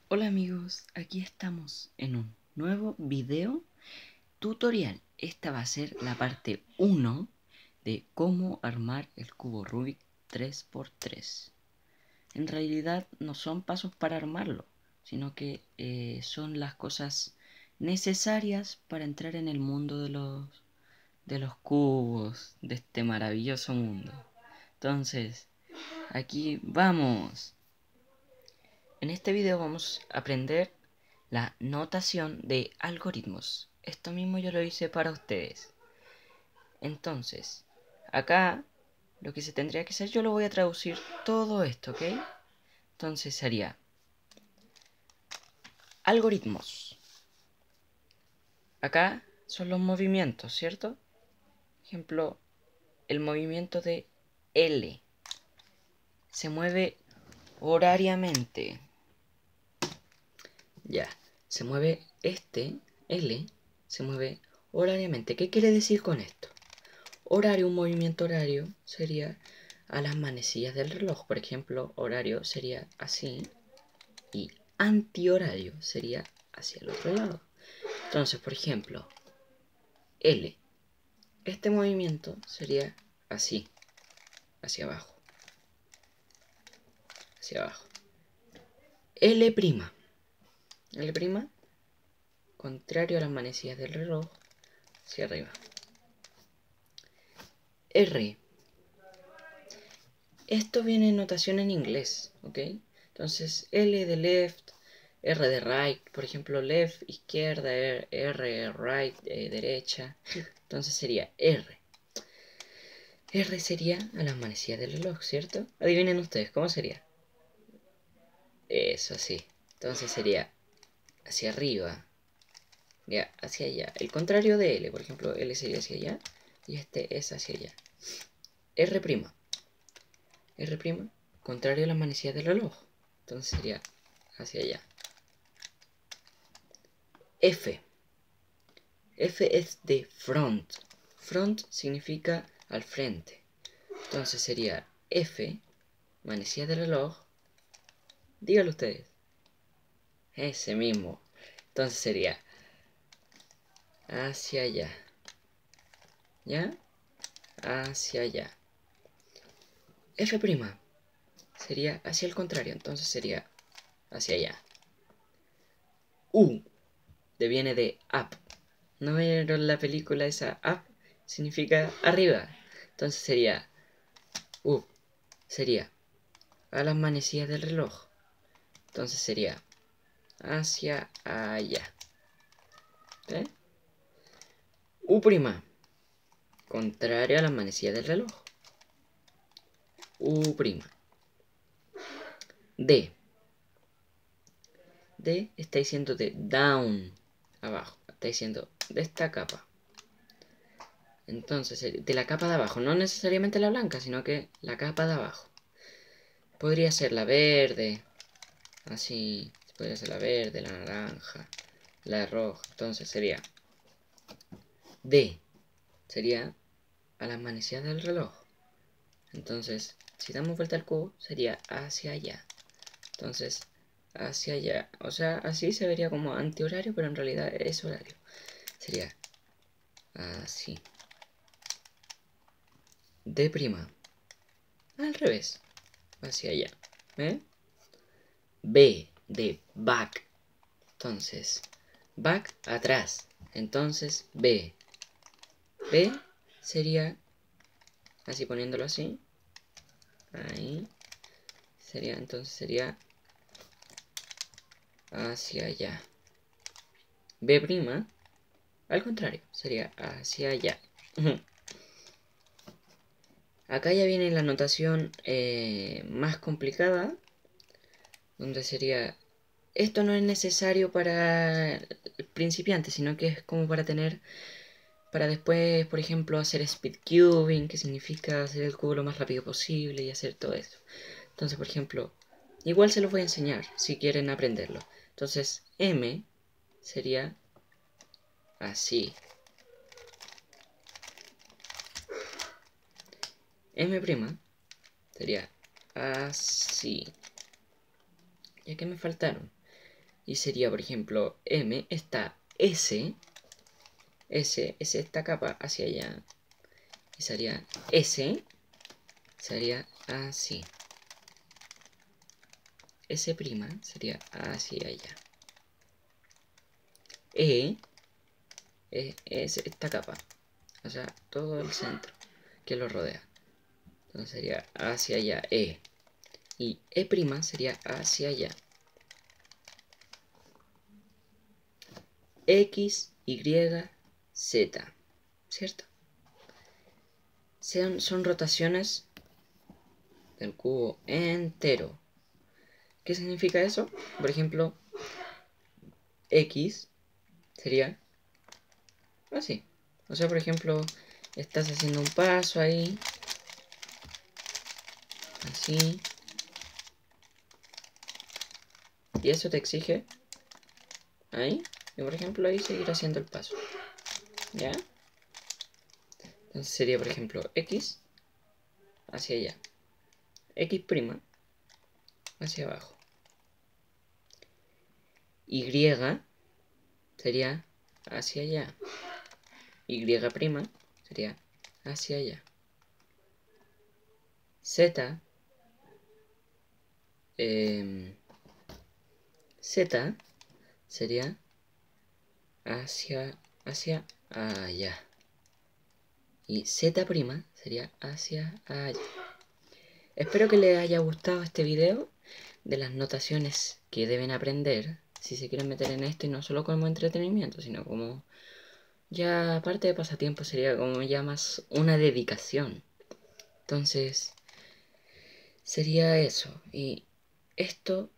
Hola amigos, aquí estamos en un nuevo video tutorial. Esta va a ser la parte 1 de cómo armar el cubo Rubik 3×3. En realidad no son pasos para armarlo, sino que son las cosas necesarias para entrar en el mundo de los cubos, de este maravilloso mundo. Entonces, aquí vamos. En este video vamos a aprender la notación de algoritmos. Esto mismo yo lo hice para ustedes. Entonces, acá lo que se tendría que hacer, yo lo voy a traducir todo esto, ¿ok? Entonces sería algoritmos. Acá son los movimientos, ¿cierto? Ejemplo, el movimiento de L se mueve horariamente. Ya, se mueve este L, se mueve horariamente. ¿Qué quiere decir con esto? Horario, un movimiento horario sería a las manecillas del reloj. Por ejemplo, horario sería así y antihorario sería hacia el otro lado. Entonces, por ejemplo, L. Este movimiento sería así, hacia abajo, hacia abajo. L'. L', contrario a las manecillas del reloj, hacia arriba. R. Esto viene en notación en inglés, ¿ok? Entonces, L de left, R de right, por ejemplo, left, izquierda, R, right, derecha. Entonces sería R. R sería a las manecillas del reloj, ¿cierto? Adivinen ustedes, ¿cómo sería? Eso, sí. Entonces sería hacia arriba, ya, hacia allá. El contrario de L, por ejemplo, L sería hacia allá y este es hacia allá. R'. R', contrario a las manecillas del reloj. Entonces sería hacia allá. F. F es de front. Front significa al frente. Entonces sería F, manecilla del reloj. Díganlo ustedes. Ese mismo. Entonces sería hacia allá. ¿Ya? Hacia allá. F' sería hacia el contrario. Entonces sería hacia allá. U deviene de up. ¿No vieron la película esa? Up significa arriba. Entonces sería U. Sería a las manecillas del reloj. Entonces sería hacia allá. ¿Eh? U', contrario a las manecillas del reloj. U'. D. D está diciendo de down, abajo. Está diciendo de esta capa. Entonces, de la capa de abajo. No necesariamente la blanca, sino que la capa de abajo. Podría ser la verde. Así. Podría ser la verde, la naranja, la roja. Entonces sería D. Sería a las manecillas del reloj. Entonces, si damos vuelta al cubo, sería hacia allá. Entonces, hacia allá. O sea, así se vería como antihorario, pero en realidad es horario. Sería así. D'. Al revés. Hacia allá. ¿Eh? B de back. Entonces, back atrás. Entonces, B. B sería, así poniéndolo así. Ahí. Sería, entonces sería hacia allá. B', al contrario, sería hacia allá. Acá ya viene la notación más complicada, donde sería... Esto no es necesario para el principiante, sino que es como para tener... Para después, por ejemplo, hacer speed cubing, que significa hacer el cubo lo más rápido posible y hacer todo esto. Entonces, por ejemplo, igual se los voy a enseñar si quieren aprenderlo. Entonces, M sería así. M' sería así. ¿Y qué me faltaron? Y sería, por ejemplo, M, está S, esta capa hacia allá. Y sería S, sería así. S' sería hacia allá. Es esta capa, o sea, todo el centro que lo rodea. Entonces sería hacia allá, E. Y E' sería hacia allá. X, Y, Z. ¿Cierto? Son rotaciones del cubo entero. ¿Qué significa eso? Por ejemplo, X sería así. O sea, por ejemplo, estás haciendo un paso ahí. Así. Y eso te exige ahí. Y por ejemplo ahí seguir haciendo el paso. ¿Ya? Entonces sería por ejemplo X hacia allá. X' hacia abajo. Y sería hacia allá. Y' sería hacia allá. Z Z sería hacia allá. Y Z' sería hacia allá. Espero que les haya gustado este video de las notaciones que deben aprender si se quieren meter en esto, y no solo como entretenimiento, sino como ya aparte de pasatiempo, sería como ya más una dedicación. Entonces sería eso. Y esto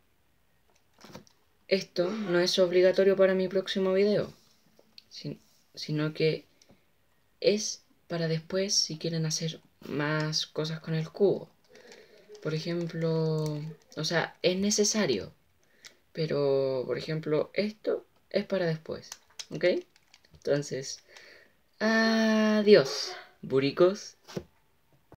no es obligatorio para mi próximo video, sino que es para después si quieren hacer más cosas con el cubo. Por ejemplo, o sea, es necesario, pero por ejemplo esto es para después, ¿ok? Entonces, adiós, buricos.